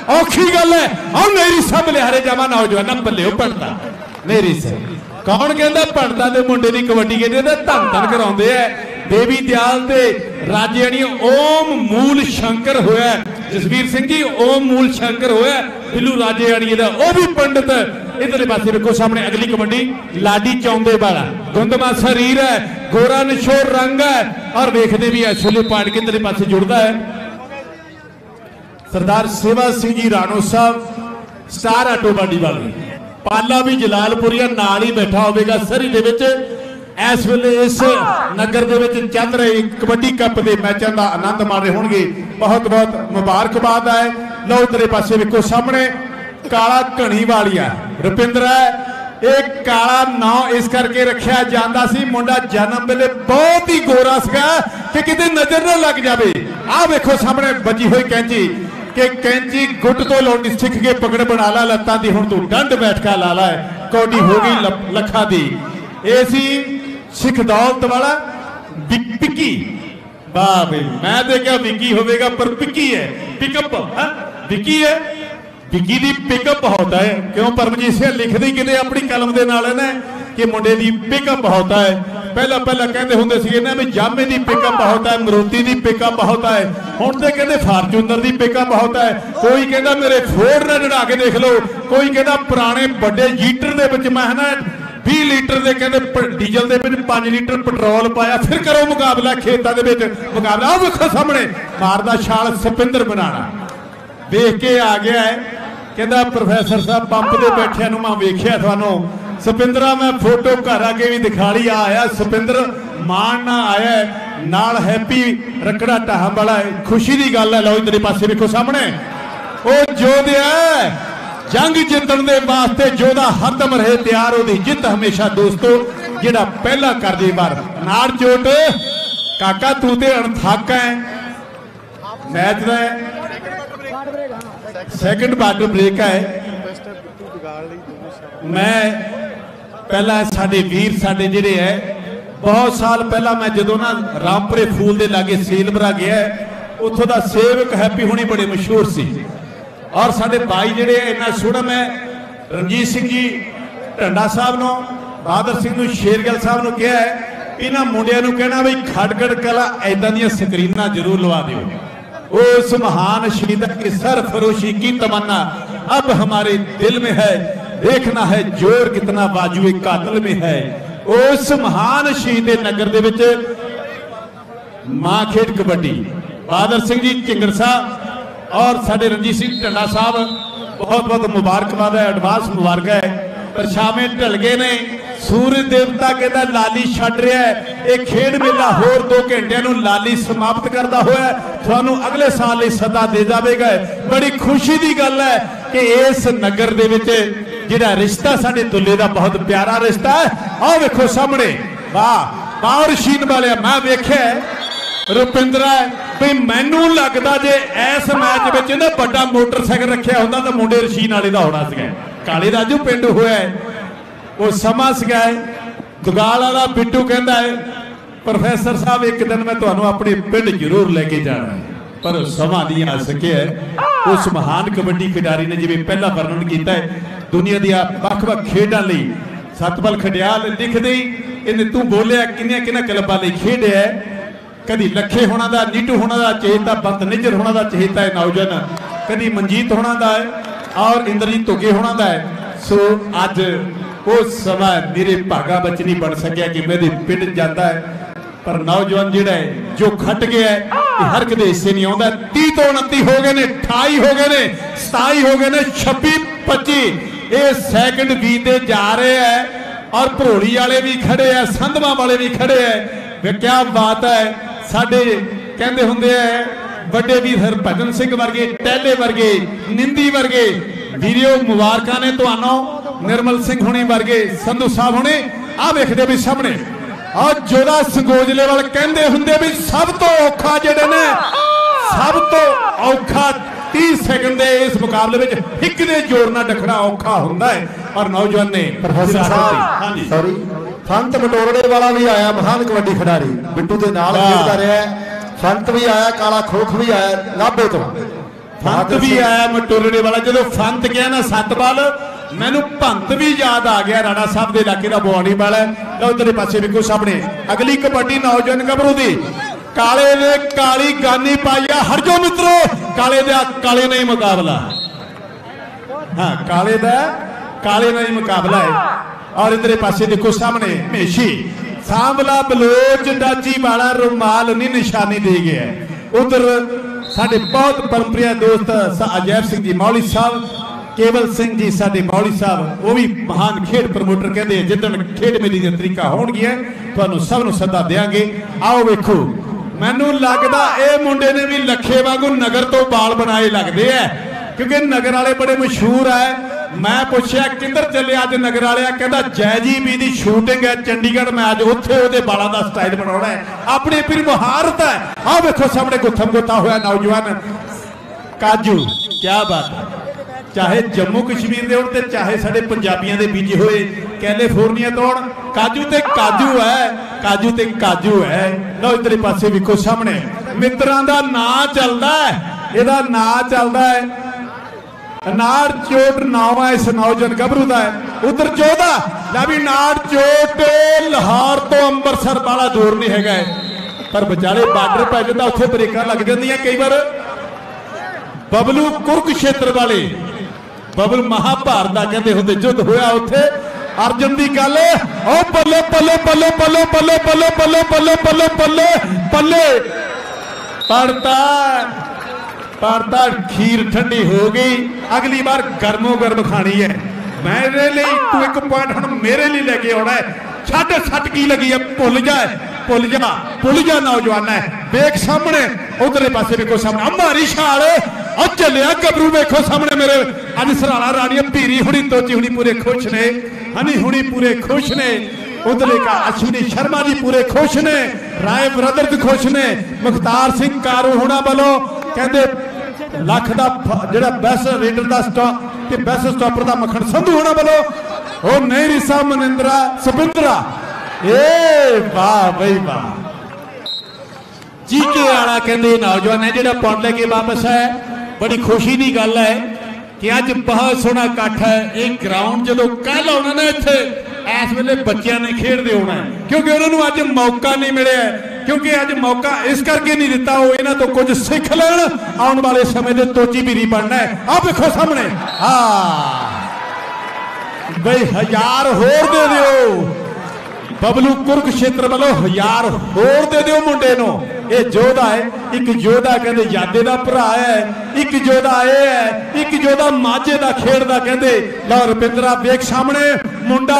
और मेरी सब लिहारे जावा नौजवान बल्ले पंडिता मेरी सब कौन कहता पंडितां दे मुंडे दी कबड्डी कहते धन धन कराउंदे है देवी दयाल दे राजेआणी ओम मूल शंकर होया जसवीर सिंह जी ओम मूल शंकर होया बिल्लू राजेआणी दा ओ भी पंडित। इधरले पासे देखो सामने अगली कबड्डी लाडी चौंदे वाला गुंदमा शरीर है गोरा निशोर रंग है और देखते भी है सोले पाट के इधरले पासे जुड़ता है सरदार सेवा सिंह जी राणो साहब स्टार आटो बाडी वाले पाला भी जलालपुरिया नाल ही बैठा होगा सरी दे विच इस वेले इस नगर दे विच चल रहे कबड्डी कप के मैचों का आनंद माण रहे होंगे बहुत बहुत मुबारकबाद है। लो तेरे पासे देखो सामने काला घणी वालिया रुपिंदर है एक काला ना इस करके रखा जाता सी मुंडा जन्म वेले बहुत ही गोरा सीगा कि किते नजर ना लग जाए। आ देखो सामने बची हुई कैंची कि कैंची गुट तो लाउणी सिख के पकड़ बना ला लत्तां दी हुण तू डंड बैठका ला ला कौडी हो गई लखा दी। ये सी सिख दौलत वाला बिक्की वाह भाई, मैं देखा विकी होगा पर पिकी है, पिकअप विकी है, विकी दी पिकअप बहुत है। क्यों परमजीत सिंह लिखदी किते अपनी कलम दे नाल है ना कि मुंडे दी पिकअप बहुत है। पहला पहला कहते होंगे सी ना भी जामे दी पिकअप बहुत है, मरूती दी पिकअप बहुत है, हुण ते कहते फार्चूनर दी पिकअप बहुत है। कोई कहता मेरे फोर्ड नाल चढ़ा के देख लो, कोई कहता पुराने बड़े लीटर दे विच मैं ना 20 लीटर दे कहते डीजल दे विच 5 लीटर पेट्रोल पाया, फिर करो मुकाबला खेतां दे विच मुकाबला। आओ वेखो सामने मारदा छाल सपिंदर बनाना देख के आ गया है, कहता प्रोफैसर साहब पंप दे बैठिया नूं मैं वेखिया तुहानूं सपिंदरा, मैं फोटो घर आके भी दिखा ली आया सपिंदर मान ना आया नाल हैप्पी रकड़ा ढाहम वाला है, खुशी की गल है। लो इधर पासे वेखो सामने ओ जोधा जंग जितण दे वास्ते जोधा हरदम रहे तैयार, ओदी जित हमेशा दोस्तों जिहड़ा पहला कर दे बार नाड़ चोट काका तू ते अणथक है। मैच दा सैकंड वाटर ब्रेक है। मैं पहला साडे वीर साडे जिहड़े है बहुत साल पहला मैं जदों ना रामपुरे फूल दे लागे सेलबरा गया, उत्थों दा सेवक हैप्पी होनी बड़े मशहूर सी। और साडे भाई जिहड़े इन्ना सोहना मैं रणजीत सिंह जी ढंडा साहब नूं, बहादुर सिंह नूं, शेरगिल साहब नूं कहा है इन्हां मुंडियां नूं कहना भी खड़गड़ कला ऐदां दीयां स्क्रीनां जरूर लवा दिओ। उस महान शहीद की सरफरोशी की तमन्ना अब हमारे दिल में है, देखना है जोर कितना बाजुए कातिल में है। उस महान शहीद नगर दे विच मां खेड कबड्डी बहादुर सिंह जी झिंगर साहब और साडे रणजीत सिंह ढंडा साहब बहुत बहुत मुबारकबाद है, एडवांस मुबारक है। परछावे ढल गए ने, सूरज देवता कहता लाली छड़ रहा है, एक खेड मेला होर 2 घंटिया लाली समाप्त करता हुआ थानू अगले साल सदा दे जाएगा। बड़ी खुशी की गल है कि इस नगर दे विच जिहड़ा रिश्ता साडे दुल्ले का बहुत प्यारा रिश्ता है। आओ वेखो सामने वाह पावर शीन वाले मैं वेख्या रुपिंदरा भी मैनू लगता जे इस मैच विच ना बड़ा मोटरसाइकिल रखिया होंदा तो मुंडे रशीन वाले का होना सीगा। काले राजू पिंड होया है वो समा सीगा। दुगाल वाला बिट्टू कहता है प्रोफैसर साहब एक दिन मैं तुहानू अपने पिंड जरूर लेके जाना है, पर समा नहीं आ सके है। उस महान कबड्डी खिडारी ने जिवें पहला वर्णन किया है दुनिया दी ਵੱਖ-ਵੱਖ खेडां लई सतपाल खडियाल लिखदे इन्हें तू बोलिया किन्नियां क्लबां लई खेडिया, कदी लखे होना दा, नीटू होना दा चहेता, बंत निजर होना दा चहेता है नौजवान, कदी मनजीत होना दा है और इंद्रजीत धुगे होना दा है। सो अज वो समा मेरे भागा बच नहीं बन सकिया कि मेरे पिंड जाता है, पर नौजवान जिहड़ा है जो खट गया है हर कदे हिस्से नहीं आता। 30 तो 29 हो गए ने, 28 हो गए ने, 27 हो गए ने, 26 25 ये सैकंड बीते जा रहे हैं और भरोली वाले भी खड़े हैं, संधवा वाले भी खड़े हैं। क्या बात है, साडे कहते होंगे है बड़े भी हरभजन सिंह वर्गे, टहले वर्गे, निंदी वर्गे वीडियो मुबारक ने तुहानू, निर्मल सिंह होने वर्गे, संधू साहब होने आ वेखदे भी सामने। और जोधा संगोजले वाल कहते होंगे भी सब तो औखा जिहड़े ने, सब तो औखा 30 सेकंड के इस मुकाबले में हिक दे जोर नाल डखना औखा होंदा है। और नौजवान ने प्रोफेसर साहब सॉरी फंत मटोरड़े वाला भी आया, महान कबड्डी खिडारी बिट्टू के नाल खेलता रहा है। फंत भी आया, काला खोख भी आया नाभे तो, फंत भी आया मटोरड़े वाला। जो फंत गया ना सतपाल मैनू भंत भी याद आ गया, राणा साहब के इलाके का बवानी वाला है। लो उधर पासे वेखो सामने अगली कबड्डी नौजवान गभरू दी काले ने काली गानी पाई है। हर जो मित्रों काले दा काले नहीं मुकाबला, हाँ काले दा काले नहीं मुकाबला है। और इधर पासे देखो सामने मेशी सांवला बलोच डाची वाला रुमाल नहीं निशानी दे गया। उधर साडे बहुत परमप्रिय दोस्त अजैब सिंह जी मौली साहब, केवल सिंह जी साडे मौली साहब वो भी महान खेड प्रमोटर कहते हैं। जिदन खेड मेली दी तरीका होणगी तुहानू सब नू सदा देंगे। आओ वेखो मैनू लगता ये मुंडे ने भी लखे वांगू नगर तो बाल बनाए लगते हैं, क्योंकि नगर वाले बड़े मशहूर है। मैं पूछया किधर चले अज नगर वाले, कहता जय जी बी दी शूटिंग है चंडीगढ़ में, अज उत्थे ओहदे बालों का स्टाइल बनाना है, अपनी अपनी मुहारत है। आओ वेखो सामने गुत्थम गुत्था होया नौजवान काजू, क्या बात है। चाहे जम्मू कश्मीर के होण ते चाहे साडे पंजाबियां दे बीजे होए, कैलिफोर्निया तो काजू ते काजू है, काजू ते काजू है। लो इधर पासे विखो सामने मित्रां दा नां चलदा है, इहदा नां चलदा है नाड़ चोट नाम है इस नौजवान गभरू का। उधर चौदा ला भी नाड़ चोट लाहौर तो अंबरसर वाला दूर नहीं है, पर विचाले बार्डर पै जाता उत्थे ब्रेकां लग जांदियां कई बार। बबलू कुरुक्षेत्र वाले बबलू महाभारत का कहते होंगे युद्ध होया उत्थे अर्जुन की गल ओ बल्ले बल्ले बल्ले बल्ले बल्ले बल्ले बल्ले बल्ले बल्ले बल्ले बल्ले पड़ता पड़ता खीर ठंडी हो गई, अगली बार गर्मो गर्म खानी है। मेरे लिए तू एक पॉइंट हम मेरे लिए लेके आना है। छड़ सट की लगी है भुल जाए भुल जा नौजवान है। देख सामने उधरले पासे देखो सामने हमारी शाल और चलिया गबरू देखो सामने मेरे अज सराला रानी भीरी हुणी तोची हुणी पूरे खुश ने, हनी हुणी पूरे खुश ने, उधरले का अश्विनी शर्मा जी पूरे खुश ने, राय ब्रदर्स खुश ने, मुख्तार सिंह कारू होना वालों कहते लख का जो बेस्ट रेडर का स्टॉप ते बेस्ट स्टॉपर का मखण संधू होना वालों ओ नहीं रिसा मनिंद्रा सबिंद्रा ए वाह भाई वाह। जीके वाला कहते नौजवान है जो पॉइंट लेके वापस है। बड़ी खुशी की गल है कि अज बहुत सोहना इकट्ठ है। ये ग्राउंड जो कल आना ना इत्थे इस वेले बच्चों ने खेडते होना है, क्योंकि उन्होंने अज मौका नहीं मिले, क्योंकि अज मौका इस करके नहीं दिता वो इन्हों तो कुछ सीख लैन आने वाले समय में तोची बीरी बनना है। आप देखो सामने हाँ बई 1000 होर दे दिओ बबलू कुरुक्षेत्र वालों 1000 होर दे दिओ मुंडे नूं। ये योधा है, एक योधा कहते यादे का भरा है, एक योधा ये है, एक योधा माझे का खेडदा कहते। लो रुपिंदरा वेख सामने मुंडा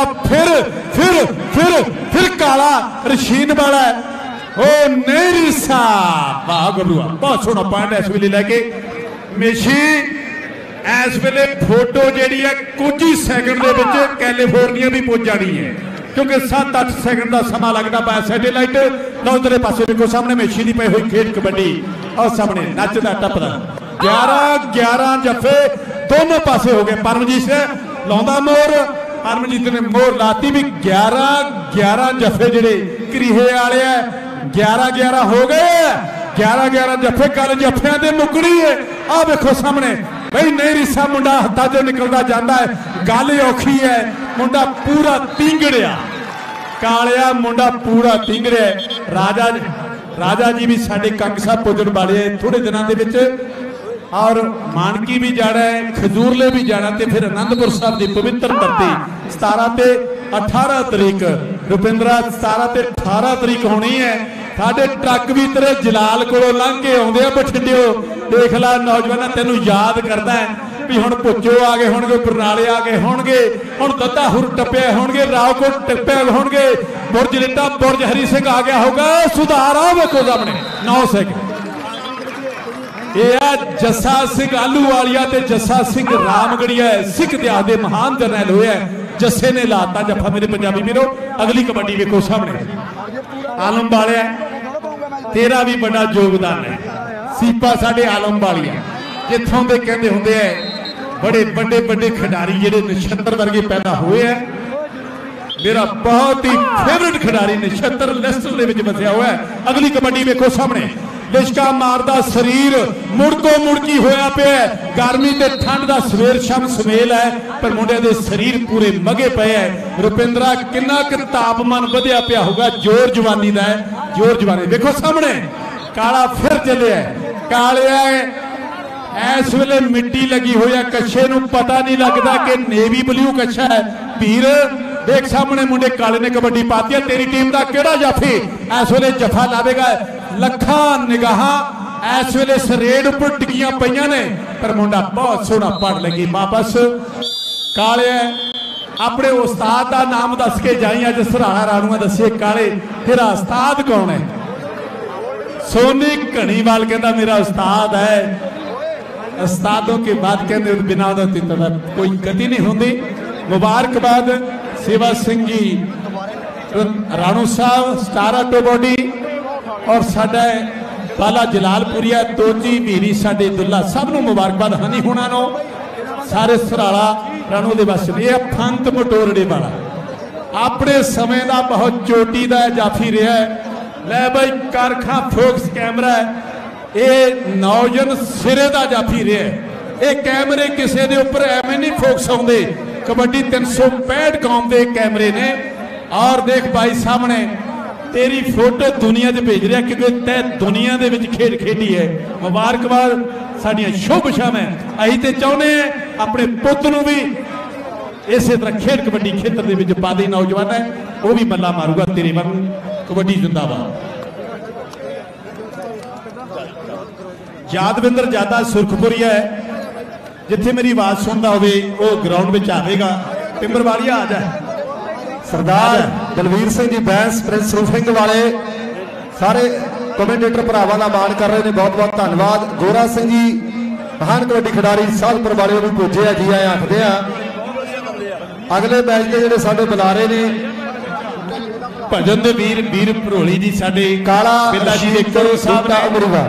फिर काला रशीन वाला है ओ नहीं रिसा वाह गबरूआ बहुत सोहना पॉइंट इस वेले लैके मेशी इस वेले फोटो जी है कुछ ही सैकंड के कैलिफोर्निया भी पहुंच जानी है, क्योंकि 7-8 सेकंड का समा लगता पाया सैटेलाइट। लो उधरले पासे देखो सामने मेशी की पई हुई खेड कबड्डी और सामने नचदा टपदा 11-11 जफे दोनों पासे हो गए। परमजीत से लाउंदा मोर, परमजीत ने मोर लाती भी 11-11 जफे जेडे करीहे वाले है 11-11 हो गए। 11-11 जफे कल जफियां दे मुकड़ी है। आ देखो सामने भाई नहीं रिसा मुंडा हत्था जो निकलता जाता है, गल औखी है। मुंडा पूरा तींगड़िया कालिया मुंडा पूरा तींगड़िया। राजा जी भी साडे कंग साहब पुजन वाले है थोड़े दिनों के विच, और मानकी भी जाना है, खजूरले भी जाना, तो फिर आनंदपुर साहब की पवित्र धरती 17 ते 18 तरीक रुपिंदरा 17 ते 18 तरीक होनी है। साडे ट्रक भी तेरे जलाल को लंघ के आउंदे बठिंडिओ देख ला नौजवान तेनू याद करता है भी हुण भुच्चो आ गए होणगे, बरनाले आ गए होणगे, हुण दत्ताहुर टप्पे होणगे, रावकोट टप्पे होणगे, बुरज लिट्टा बुरज हरी सिंह आ गया होगा। सुधार आ वेखो सामने 9 सेकंड यह जस्सा सिंह आलूवालिया ते जस्सा सिंह रामगढ़िया सिख इतिहास के महान जरनैल होए। जस्से ने लाता जफा मेरे पंजाबी वीरों। अगली कबड्डी वेखो सामने आलम वाले तेरा भी बड़ा योगदान है। सीपा साडे आलम वालिया जिथों के कहते होंगे है बड़े बड़े बड़े खिडारी जिहड़े नक्षत्र वर्गे पैदा हुए हैं। मेरा बहुत ही फेवरेट खिडारी नक्षत्र लिस्ट दे विच बसिया हुआ है। अगली कबड्डी वेखो सामने लिशका मारदा शरीर मुड़को मुड़की होया पिया, गर्मी ते ठंड दा सवेर शाम समेल है, पर मुंडे दे शरीर पूरे मगे पे है। रुपिंदरा किन्ना क तापमान वधिया पिया होगा, जोर जवानी दा है, जोर जवानी। देखो सामने काला फिर चलिया कालिया इस वेले मिट्टी लगी हुई है कच्छे नूं पता नहीं लगता कि नेवी ब्लू कच्छा है। भीर देख सामने मुंडे काले ने कबड्डी पाती है। तेरी टीम का केड़ा जाफी इस वेले जफा लावेगा। लखां निगाहां इस वेले सरेड उपर टिकियां पईयां ने, पर मुंडा बहुत सोहना पढ़ लगी वापस। काले अपने उस्ताद का नाम दस के जाई, अज सराणा राणूआ दसिए काले तेरा उस्ताद कौन है? सोनी घणीवाल कहता मेरा उस्ताद है। उस्तादों के बाद कहते बिना कोई गति नहीं होती। मुबारकबाद सेवा सिंह जी राणू साहब स्टार ऑटो बॉडी और साडा बाला जलालपुरिया तोजी वीरी साडे दुल्ला सब नूं मुबारकबाद। हनी हुणां नूं सारे सराला राणू दे बस ये फंत मटोरड़े वाला ਆਪਣੇ ਸਮੇਂ ਦਾ ਬਹੁਤ ਚੋਟੀ ਦਾ ਜਾਫੀ ਰਿਹਾ ਹੈ। ਲੈ ਬਈ ਕਾਰਖਾ ਫੋਕਸ ਕੈਮਰਾ ਹੈ, ਇਹ ਨੌਜਵਾਨ ਸਿਰੇ ਦਾ ਜਾਫੀ ਰਿਹਾ ਹੈ। ਇਹ ਕੈਮਰੇ ਕਿਸੇ ਦੇ ਉੱਪਰ ਐਵੇਂ ਨਹੀਂ ਫੋਕਸ ਆਉਂਦੇ। ਕਬੱਡੀ 365 ਕੌਮ ਦੇ ਕੈਮਰੇ ਨੇ। ਔਰ ਦੇਖ ਬਾਈ ਸਾਹਮਣੇ तेरी फोटो दुनिया से भेज रहा क्योंकि तै दुनिया के खेड खेडी है। मुबारकबाद साडियां शुभ शामां। असीं ते चाहुंदे हैं अपने पुत नूं भी इस तरह खेड कबड्डी खेत्र दे विच पा दे। नौजवान है वह भी मल्ला मारूगा तेरे वांगू। कबड्डी जिंदाबाद। यादविंदर ज्यादा सुरखपुरिया है, जिथे मेरी आवाज़ सुनता होवे वो ग्राउंड में आवेगा। टिंबर वालिया आ जाए। सरदार बलवीर सिंह जी बैंस प्रिंस रूफिंग वाले सारे कमेंटेटर भरावां दा मान कर रहे हैं। बहुत बहुत धन्यवाद। गोरा सिंह जी महान कबड्डी खिडारी साधपुर वाले भी पुजे जी आए आखते हैं। अगले मैच के जिहड़े साडे बुलारे ने भजन दे वीर वीर भरोली जी साडे काला बिल्ला जी एक करो साहब बूटा अमरीका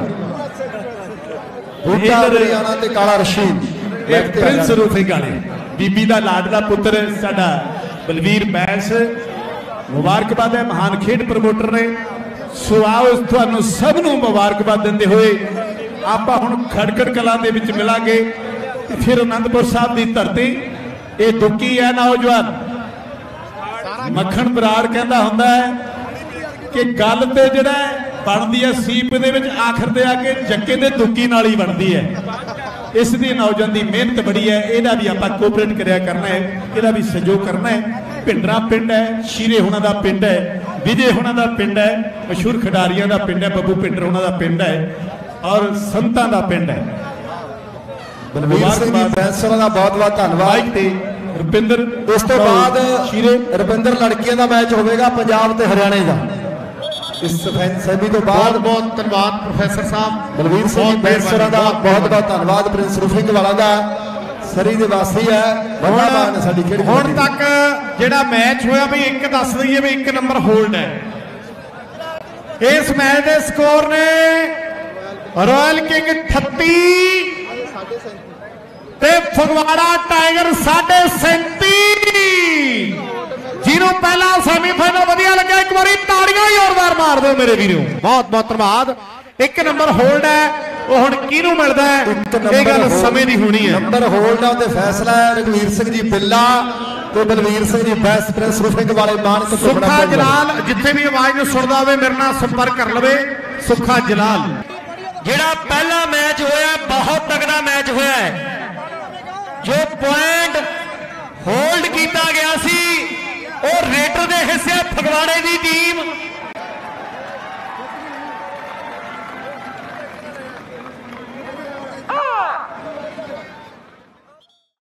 बूटा हरियाणा ते काला रशीद प्रिंस रूफिंग वाले बीबी दा लाडला पुत्र साडा बलवीर बैंस। मुबारकबाद है, महान खेड प्रमोटर ने। सो आओ तुहानू सब नू मुबारकबाद देंदे होए आपां हुण खड़कड़ कलां दे विच मिलांगे ते फिर आनंदपुर साहब दी धरती। ये दुखी है नौजवान। मक्खण बराड़ कहंदा हुंदा है कि गल ते जिहड़ा बनदी है सीप दे विच आखिर दे आके जक्के दे दुखी नाल ही बनदी है। इस दी नौजवान की मेहनत बड़ी है। इहदा भी आपां कोऑपरेट करिया करना है, इहदा भी सहयोग करना है। भिंडरा पिंड है, शीरे हुणां दा पिंड है, विजय हुणां दा पिंड है, मशहूर खिडारियां दा पिंड है, बब्बू पिंडर हुणां दा पिंड है और संतां दा पिंड है। बलवीर सिंह जी बैंस दा बहुत बहुत धन्यवाद। ते रुपिंदर इस तो बाद शीरे रुपिंदर लड़कियां दा मैच होवेगा पंजाब ते हरियाणे दा। इस सैमी तो बाद बहुत धन्यवाद प्रोफेसर साहब बलवीर सिंह जी बैंस का बहुत बहुत धन्यवाद। प्रिंस रूफिंग वाला का सरी दे वासी है। हुण तक जिहड़ा मैच होया भी एक दस दईए भी 1 नंबर होल्ड है। इस मैच के स्कोर ने रॉयल किंग 38 ते फगवाड़ा टाइगर 37। जिन्हों पहला सैमीफाइनल वधिया लगा एक बार ताड़ियां जोरदार मार दो मेरे वीरों। बहुत बहुत धन्यवाद। 1 नंबर होल्ड है वो हुण किहनूं मिलदा है ये गल समय दी होनी है। नंबर होल्ड है ते फैसला है रघुवीर सिंह जी बिल्ला ते बलवीर सिंह जी बैंस प्रिंस रूफिंग वाले मानक सुखा जलाल जिथे भी आवाज नूं सुणदा होवे मेरे नाल संपर्क कर लवे। सुखा जलाल जिहड़ा पहला मैच होया बहुत तगड़ा मैच होया है। जो पॉइंट होल्ड किया गया सी और रेटर दे हिस्से फगवाड़े की टीम